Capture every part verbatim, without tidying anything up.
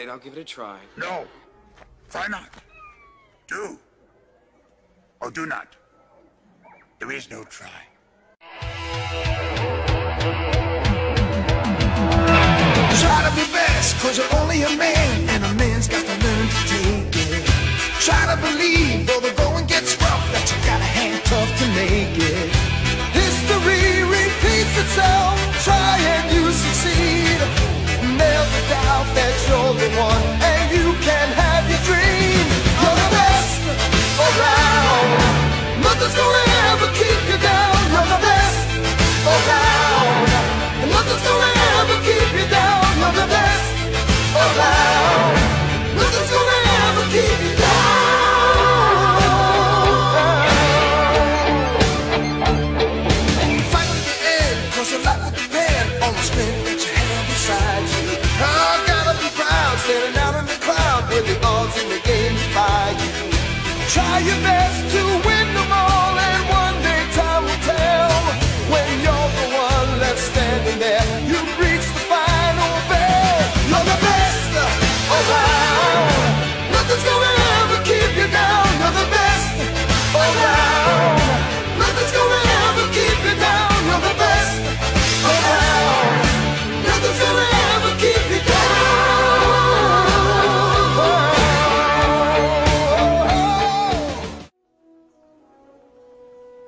right, I'll give it a try. No. Try not. Do. Or do not. There is no try. Try to be best, cause you're only a man, and a man's got to learn to take it. Try to believe, though the going gets rough, that you got a hand tough to make it. History repeats itself, try and you succeed. Never doubt that you're the one, and you can have your dream. You're the best around, nothing's gonna ever keep you down. You're the best around, and nothing's gonna ever keep you down. You're the best around, nothing's gonna ever keep you down. Fight to the end, cause your life will depend on the strength that you have inside you. I gotta be proud, standing out in the crowd with the odds in the game by you. Try your best to win them all, and one day time will tell. When you're the one left standing there, you reach the final bell. You're the best around, nothing's gonna ever keep you down. You're the best around, nothing's gonna ever keep you down. You're the best around, nothing's gonna ever keep you down.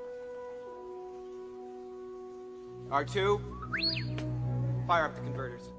R two, fire up the converters.